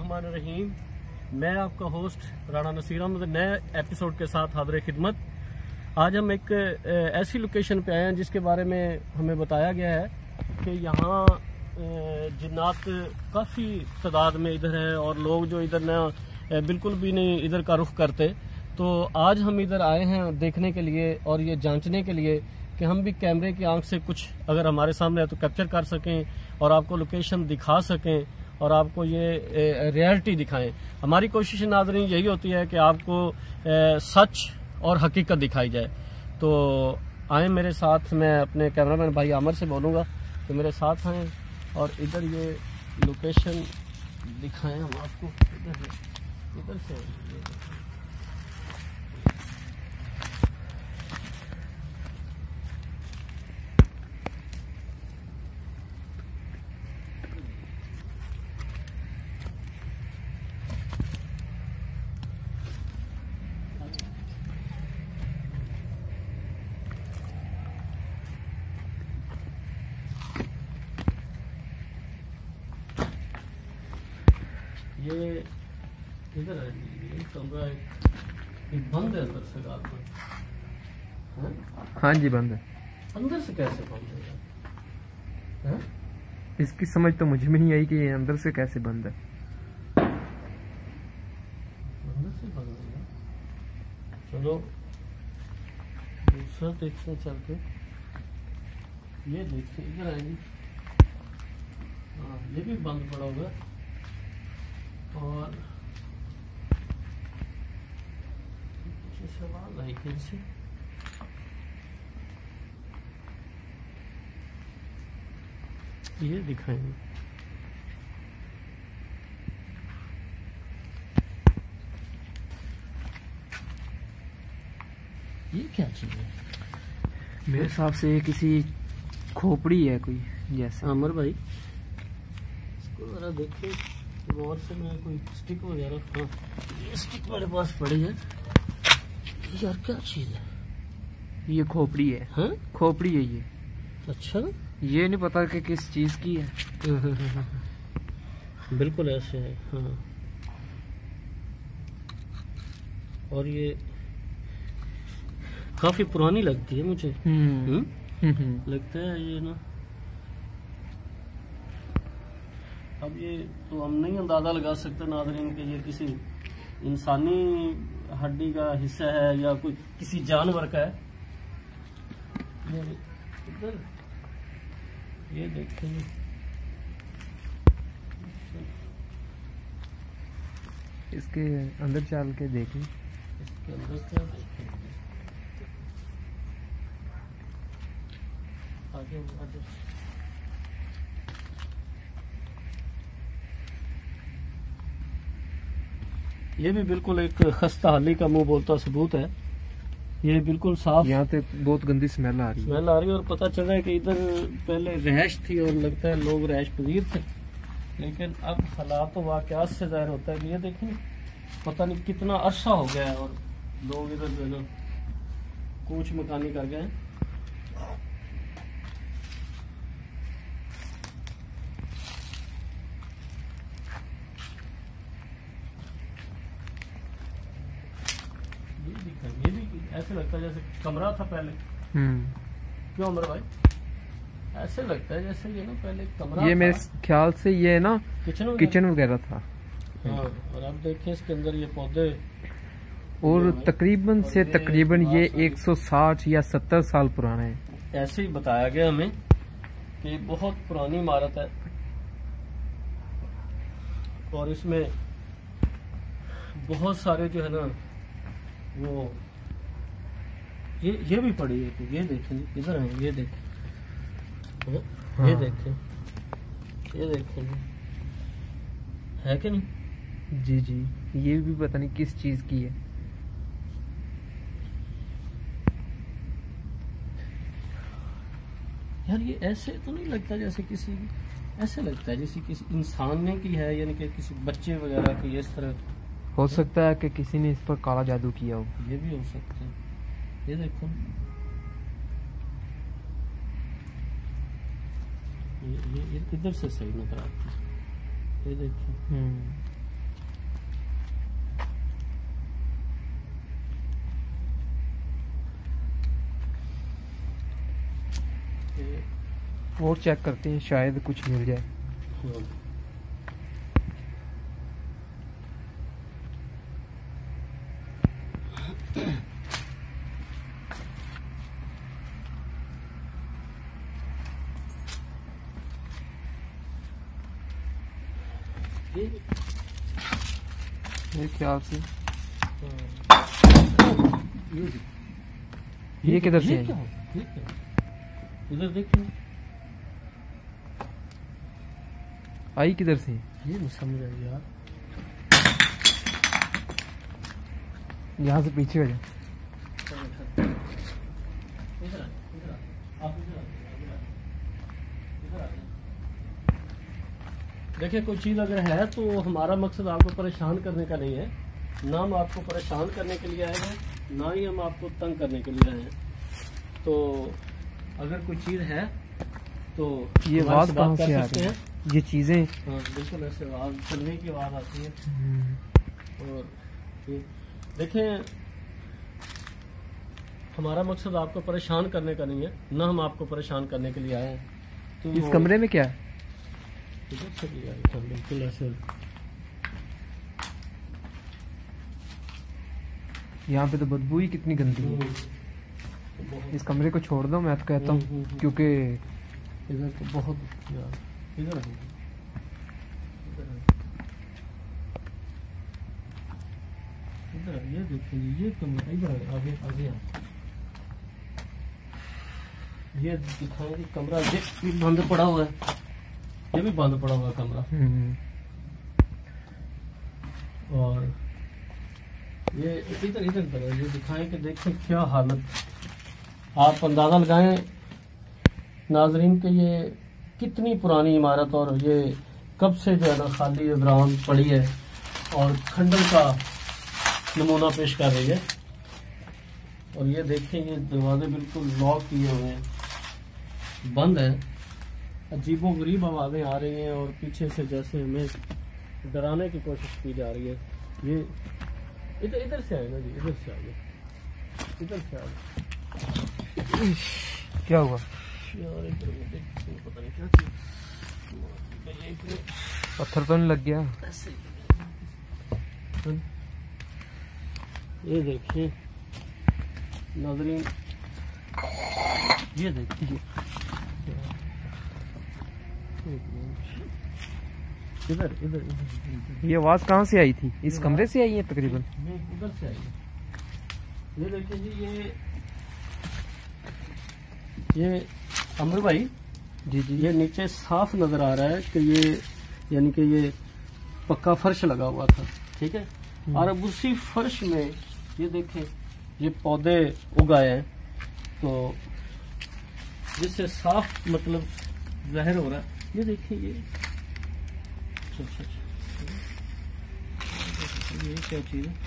बिस्मिल्लाहिर्रहमानिर्रहीम। मैं आपका होस्ट राणा नसीर अहमद नए एपिसोड के साथ हाज़िर खिदमत। आज हम एक ऐसी लोकेशन पे आए हैं जिसके बारे में हमें बताया गया है कि यहाँ जिन्नात काफ़ी तादाद में इधर है और लोग जो इधर ना बिल्कुल भी नहीं इधर का रुख करते। तो आज हम इधर आए हैं देखने के लिए और ये जांचने के लिए कि हम भी कैमरे की आंख से कुछ अगर हमारे सामने है तो कैप्चर कर सकें और आपको लोकेशन दिखा सकें और आपको ये रियलिटी दिखाएं। हमारी कोशिश नाज़रीन यही होती है कि आपको सच और हकीकत दिखाई जाए। तो आए मेरे साथ, मैं अपने कैमरामैन भाई आमर से बोलूँगा कि मेरे साथ आएँ और इधर ये लोकेशन दिखाएं हम आपको। इधर से ये इधर है, ये कमरा एक बंद है अंदर से। हाँ जी बंद है। अंदर से कैसे बंद है? इसकी समझ तो मुझे भी नहीं आई कि ये अंदर से कैसे बंद है। अंदर से बंद है। चलो दूसरा देखते हैं चल के। ये देखिए इधर आएंगे। हाँ ये भी बंद पड़ा होगा और कुछ सवाल है इनसे। ये दिखाएंगे। ये क्या चीज है? मेरे हिसाब से ये किसी खोपड़ी है कोई जैसे। अमर भाई इसको जरा देखिए गौर से। मैं कोई स्टिक वगैरह, हाँ ये स्टिक मेरे पास पड़ी है। यार क्या चीज है? ये खोपड़ी है। हाँ खोपड़ी है ये। अच्छा ये नहीं पता कि किस चीज की है। बिल्कुल ऐसे है। हाँ और ये काफी पुरानी लगती है मुझे। लगता है ये ना। अब ये तो हम नहीं अंदाजा लगा सकते नाज़रीन कि ये किसी इंसानी हड्डी का हिस्सा है या कोई किसी जानवर का है। इधर ये देखेंगे। इसके अंदर चल के देखें। इसके अंदर क्या देखेंगे? आगे आगे ये भी बिल्कुल एक खस्ता हाली का मुंह बोलता सबूत है। ये बिल्कुल साफ। यहाँ पे बहुत गंदी स्मेल आ रही है। स्मेल आ रही है और पता चल रहा है कि इधर पहले रहश थी और लगता है लोग रहश पजीर थे, लेकिन अब हालात वाकयात से जाहिर होता है कि ये देखें पता नहीं कितना अरसा हो गया है और लोग इधर जो है ना कूच मकानी कर गए हैं। ये भी ऐसे लगता है जैसे कमरा था पहले। क्यों अमर भाई? ऐसे लगता है जैसे ये ना पहले कमरा। ये मेरे ख्याल से ये ना किचन वगैरह था। हाँ और अब देखिए इसके अंदर ये पौधे और तकरीबन से तकरीबन ये 160 या 70 साल पुराना है। ऐसे ही बताया गया हमें कि बहुत पुरानी इमारत है और इसमें बहुत सारे जो है ना वो ये भी पड़ी है। तो ये देखें इधर है, ये देखें। हाँ। ये देखें, ये देखें है कि नहीं? जी जी ये भी पता नहीं किस चीज की है। यार ये ऐसे तो नहीं लगता जैसे किसी, ऐसे लगता है जैसे किसी इंसान ने की है, यानी कि किसी बच्चे वगैरह की इस तरह। हो सकता है कि किसी ने इस पर काला जादू किया हो। ये भी हो सकता है। ये देखो ये इधर से सही नजर आती है। ये देखिए और चेक करते हैं, शायद कुछ मिल जाए। मेरे ख्याल से ये किधर से है? इधर देखिए, आई किधर से? ये नहीं समझ आई यार। यहाँ से पीछे हो जाए। देखिए, कोई चीज़ अगर है तो हमारा मकसद आपको परेशान करने का नहीं है, ना हम आपको परेशान करने के लिए आए हैं, ना ही हम आपको तंग करने के लिए आए हैं। तो अगर कोई चीज़ है तो ये आवाज कहाँ से आ रही है? ये चीजें, हाँ बिल्कुल ऐसे आवाज, चलने की आवाज आती है। और ये देखें, हमारा मकसद आपको परेशान करने का नहीं है, ना हम आपको परेशान करने के लिए आए हैं। तो इस कमरे में क्या है? बिल्कुल ऐसे यहाँ पे तो बदबू ही कितनी गंदी है। इस कमरे को छोड़ दो, मैं तो कहता हूँ, क्योंकि इधर तो बहुत यार, इधर इधर ये देखिए, ये कमरा इधर आगे आगे ये दिखाएं कि कमरा ये भी बंद पड़ा हुआ है, ये भी बंद पड़ा हुआ कमरा। और ये इधर इधर ये दिखाएं कि देखें क्या हालत। आप अंदाजा लगाएं नाजरीन के ये कितनी पुरानी इमारत, और ये कब से जो है ना खाली वीरान पड़ी है और खंडर का नमूना पेश कर रही है। और ये देखें, ये दरवाजे बिल्कुल लॉक किए हुए हैं, बंद है। अजीबो गरीब आवाज़ें आ रही हैं और पीछे से जैसे हमें डराने की कोशिश की जा रही है। ये इधर इधर से आएगा जी, इधर से आइए, इधर से आइए। क्या हुआ यार? इधर पता नहीं क्या चीज़, पत्थर तो नहीं लग गया? ये देखिए नाज़रीन, ये देखिए इधर इधर इधर। ये आवाज कहाँ से आई थी? इस कमरे से आई है तकरीबन? ये उधर से आई है। ये देखिए जी, ये अमर भाई जी जी, ये नीचे साफ नजर आ रहा है कि ये यानी कि ये पक्का फर्श लगा हुआ था, ठीक है। और अब उसी फर्श में ये देखें, ये पौधे उगाए हैं, तो जिससे साफ मतलब जाहिर हो रहा है। ये देखिए, ये ये क्या चीज है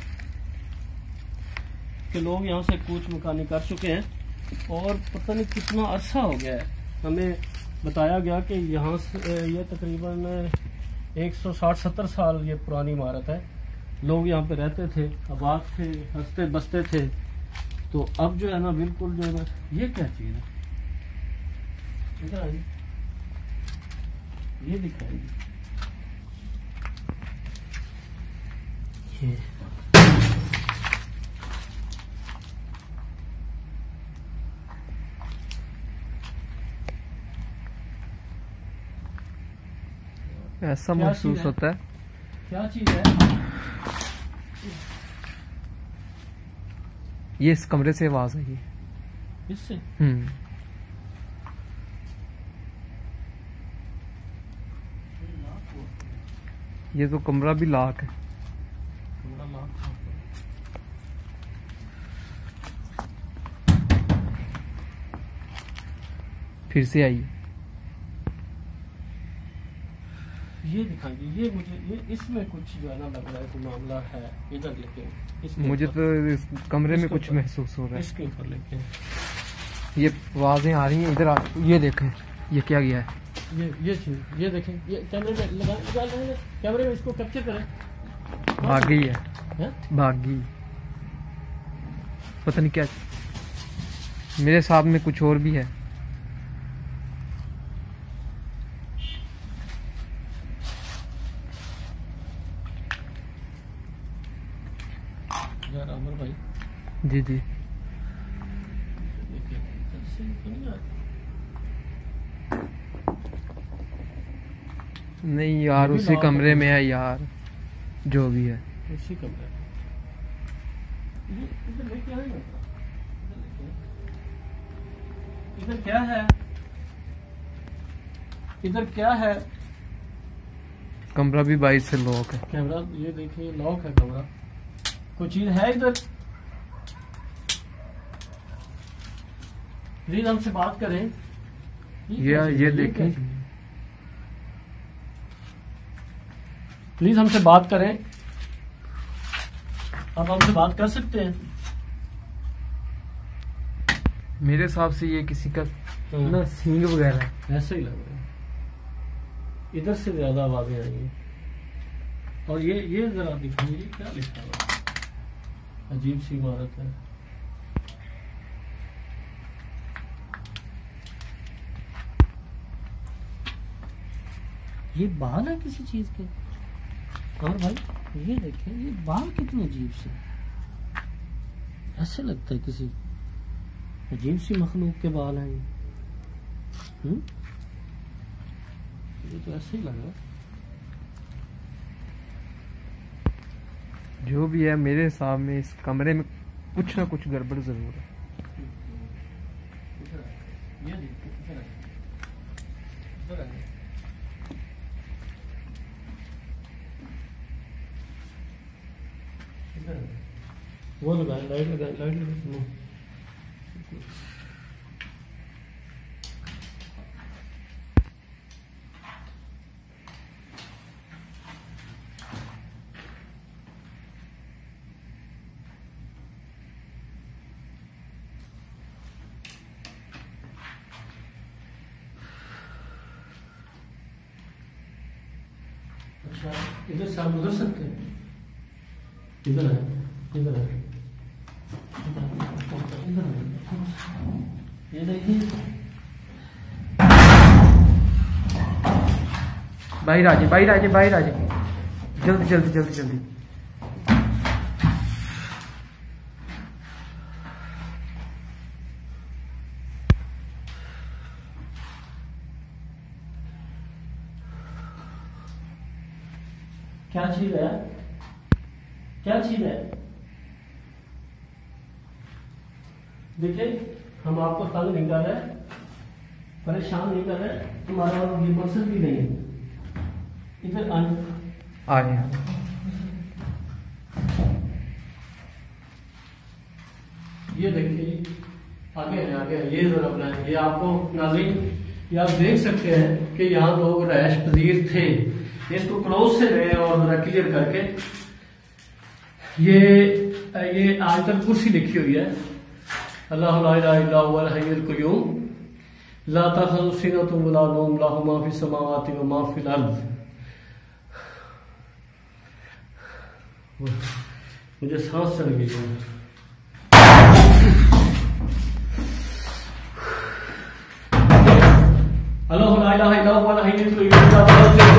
कि लोग यहाँ से कूच मकानी कर चुके हैं और पता नहीं कितना अरसा हो गया है। हमें बताया गया कि यहाँ से ये तकरीबन 160-70 साल ये पुरानी इमारत है। लोग यहाँ पे रहते थे, आबाद थे, हंसते बसते थे। तो अब जो है ना बिल्कुल जो है ना, ये क्या चीज है? इधर आइए, ये दिखाएंगे। ये ऐसा महसूस होता है। क्या चीज है? ये इस कमरे से आवाज आई है। इससे ये तो कमरा भी लाख है। कमरा लाख। फिर से आई। ये दिखाएंगे, ये मुझे ये इसमें कुछ जो है ना लग रहा है कोई मामला है इधर, लेकिन मुझे तो इस कमरे में कुछ महसूस हो रहा है। इसके ऊपर लेके ये आवाजें आ रही हैं इधर आ। ये देखें, ये क्या गया है? ये चीज, ये देखें, ये कैमरे में लगा कैमरे में इसको कैप्चर करें। भाग गई है, भाग गई। पता नहीं क्या, मेरे साथ में कुछ और भी है। जी जी। नहीं यार, उसी कमरे में है यार, जो भी है उसी कमरे में। इधर क्या है? इधर क्या है? कमरा भी 22 से लॉक है। कैमरा ये देखिए, लॉक है कमरा। कोई चीज है इधर? प्लीज हमसे बात करें। ये देखें, प्लीज हमसे बात करें। आप हमसे बात कर सकते हैं? मेरे हिसाब से ये किसी का ना सींग वगैरह है। ऐसे ही लग रहा है, इधर से ज्यादा आवाजें आई हैं। और ये जरा दिखाइए, ये क्या लिखा हुआ है? अजीब सी इमारत है। ये बाल है किसी चीज के। और भाई ये देखें, ये बाल कितने अजीब से, ऐसे लगता है किसी अजीब सी मखलूक के बाल हैं ये। ये तो ऐसे ही लगा। जो भी है, मेरे हिसाब में इस कमरे में कुछ ना कुछ गड़बड़ जरूर है। ये देखिए, इधर है। वो लगाए, लाइट लगाए, लाइट लगाए। अच्छा, इधर से आप गुजर सकते हैं। इधर है, इधर है, इधर है। ये देखिए, बाहर आ जाए, बाहर आ जाए, बाहर आ जाए, जल्दी जल्दी जल्दी जल्दी। क्या चीज है? क्या चीज है? देखिए, हम आपको तंग नहीं कर रहे, परेशान नहीं कर रहे, तुम्हारा ये मकसद भी नहीं है। इधर आ गया। ये देखिए, आगे है, आगे है। ये जरा अपना, ये आपको नाज़रीन, ये आप देख सकते हैं कि यहाँ लोग रैश पजीर थे। इसको क्लोज से रहे और जरा क्लियर करके, ये आयतल कुर्सी लिखी हुई है। अल्लाहु ला इलाहा इल्ला हुवल हय्युल क़य्यूम ला ताखुज़ुहु सिनतुन वला नौम लहु मा फ़िस समावाति व मा फ़िल अर्ज़। मुझे सांस चढ़ गई है। अल्लाहु ला इलाहा इल्ला हुवल हय्युल क़य्यूम ला ताखुज़ुहु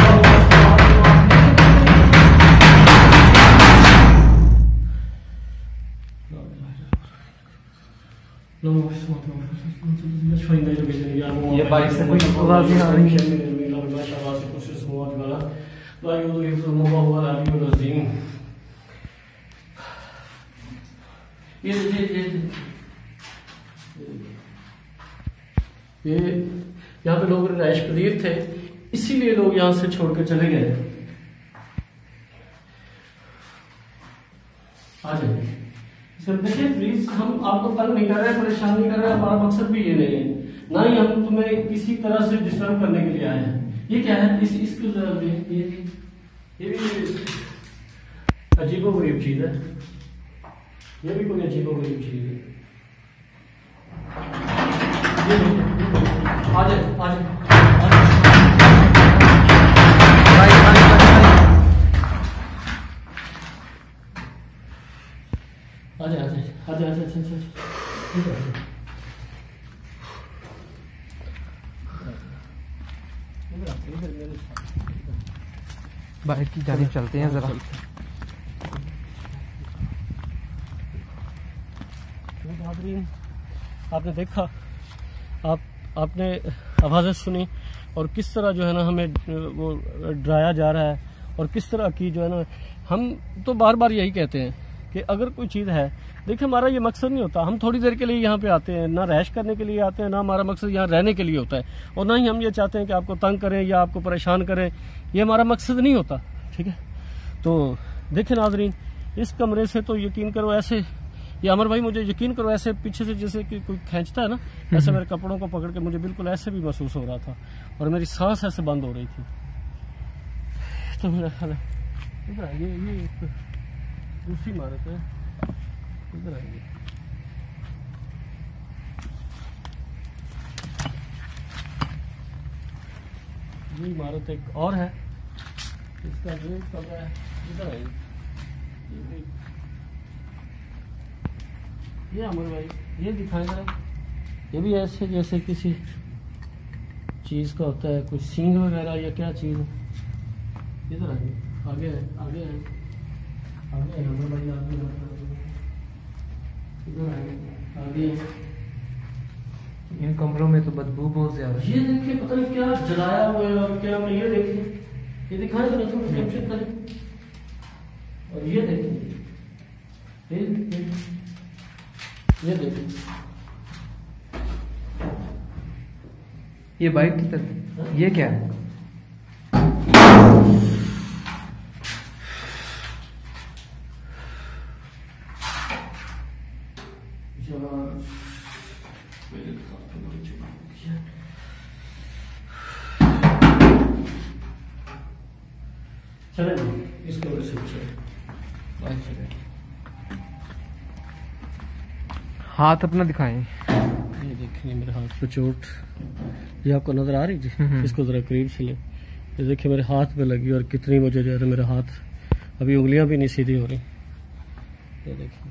ये बाइक से मुझे आवाज़ें आ रही हैं। ये यहाँ पे लोग रैश पजीर थे, इसीलिए लोग यहाँ से छोड़कर चले गए। आ जाइए सर, देखिए प्लीज, हम आपको तंग नहीं कर रहे, परेशान नहीं कर रहे, हमारा मकसद भी ये नहीं है, ना ही हम तुम्हें किसी तरह से डिस्टर्ब करने के लिए आए हैं। ये क्या है? इसको ये भी अजीबोगरीब चीज है। ये भी कोई अजीबोगरीब चीज है। आ जाए, आ जाए, बाहर की जानिब चलते हैं जरा। नाज़रीन, आपने देखा, आपने आवाज़ें सुनी और किस तरह जो है ना हमें वो डराया जा रहा है, और किस तरह की जो है ना, हम तो बार बार यही कहते हैं कि अगर कोई चीज़ है, देखिए हमारा ये मकसद नहीं होता, हम थोड़ी देर के लिए यहाँ पे आते हैं, ना रैश करने के लिए आते हैं, ना हमारा मकसद यहाँ रहने के लिए होता है, और ना ही हम ये चाहते हैं कि आपको तंग करें या आपको परेशान करें, ये हमारा मकसद नहीं होता। ठीक है, तो देखिए नाज़रीन, इस कमरे से तो यकीन करो ऐसे, ये अमर भाई मुझे यकीन करो ऐसे पीछे से जैसे कि कोई खींचता है ना, ऐसे मेरे कपड़ों को पकड़ के मुझे बिल्कुल ऐसे भी महसूस हो रहा था, और मेरी सांस ऐसे बंद हो रही थी। तो मेरा ख्याल है इधर आइए, ये दूसरी इमारत है, इधर आइए। ये इमारत एक और है, इसका जो कमरा है, इधर आइए। ये अमर भाई, ये दिखाएं जरा, ये भी ऐसे जैसे किसी चीज़ का होता है, कुछ सींग वगैरह या क्या चीज़ है। इधर आगे आगे है, आगे है, आगे है अमर भाई, आगे इधर आगे है। इन कमरों में तो बदबू बहुत ज्यादा। ये देखिए पता नहीं क्या जलाया हुआ है और क्या, ये देखिए, ये दिखाएं जरा, थोड़ा कैप्चर करें, और ये देखिए, ये देखिए, ये बाइक की तरह, ये क्या है? चले इसके वजह से हाथ अपना दिखाएं। ये देखिए मेरे हाथ पे चोट, ये आपको नजर आ रही थी, इसको जरा करीब से ले, ये देखिए मेरे हाथ पे लगी, और कितनी मुझे जो है मेरा हाथ, अभी उंगलियां भी नहीं सीधी हो रही। ये देखिए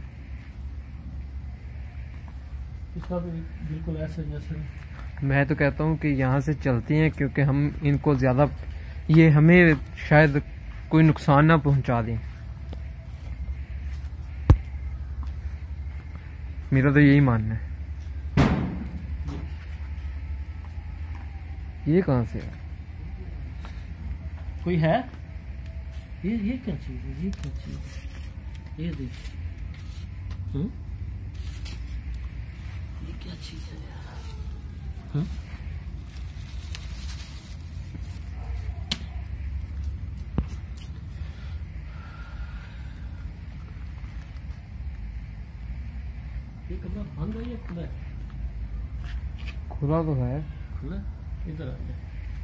इसका भी बिल्कुल ऐसे जैसे। मैं तो कहता हूँ कि यहाँ से चलती हैं, क्योंकि हम इनको ज्यादा, ये हमें शायद कोई नुकसान ना पहुंचा दें। मेरा तो यही मानना है। ये कहाँ से है? कोई है? ये क्या चीज है? ये क्या चीज है? ये देखिए, ये क्या चीज है यार? ये कमरा बंद है या खुला है? खुला तो है। खुला? इधर आ जाए।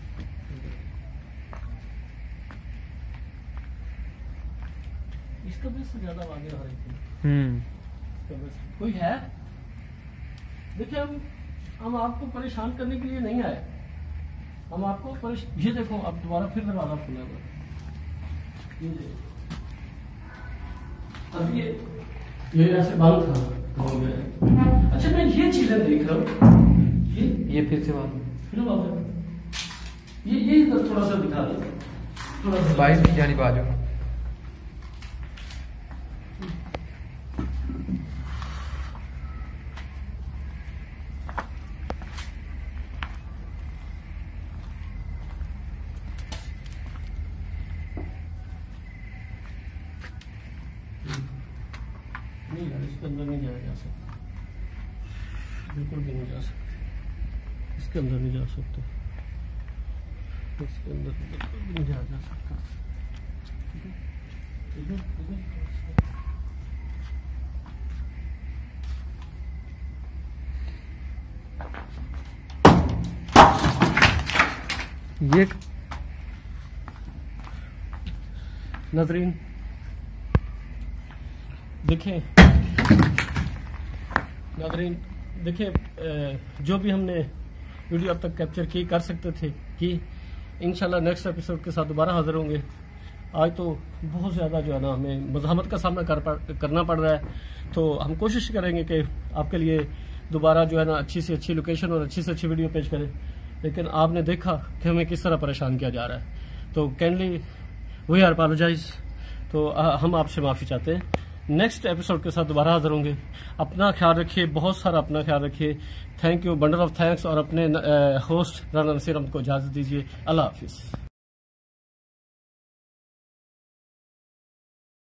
इस कमरे से ज्यादा आगे आ रही थी। कोई है? देखिए हम आपको परेशान करने के लिए नहीं आए, हम आपको ये देखो, अब दोबारा फिर दरवाजा खुला हुआ, ये देखो, अब ये ऐसे बंद था हो गया। अच्छा मैं ये चीजें देख रहा हूँ, ये फिर से बात, ये इधर थोड़ा सा दिखा दो, थोड़ा सा बाइक की जानिब आ जाओ। नहीं यार, इसके अंदर नहीं जाया जा सकता, बिल्कुल भी नहीं जा सकते, इसके अंदर नहीं जा सकते, इसके अंदर बिल्कुल भी नहीं जाया जा सकता। ये नाज़रीन देखिए, नाज़रीन देखिए, जो भी हमने वीडियो अब तक कैप्चर की कर सकते थे कि इंशाल्लाह नेक्स्ट एपिसोड के साथ दोबारा हाजिर होंगे। आज तो बहुत ज़्यादा जो है ना हमें मज़ाहमत का सामना करना पड़ रहा है, तो हम कोशिश करेंगे कि आपके लिए दोबारा जो है ना अच्छी से अच्छी लोकेशन और अच्छी से अच्छी वीडियो पेश करें। लेकिन आपने देखा कि हमें किस तरह परेशान किया जा रहा है, तो काइंडली वी आर अपोलोजाइज, तो हम आपसे माफ़ी चाहते हैं। नेक्स्ट एपिसोड के साथ दोबारा हाजिर होंगे। अपना ख्याल रखिए, बहुत सारा अपना ख्याल रखिए। Thank you, bundle of thanks. और अपने होस्ट राना नसीर अहमद को इजाजत दीजिए। अल्लाह हाफिज।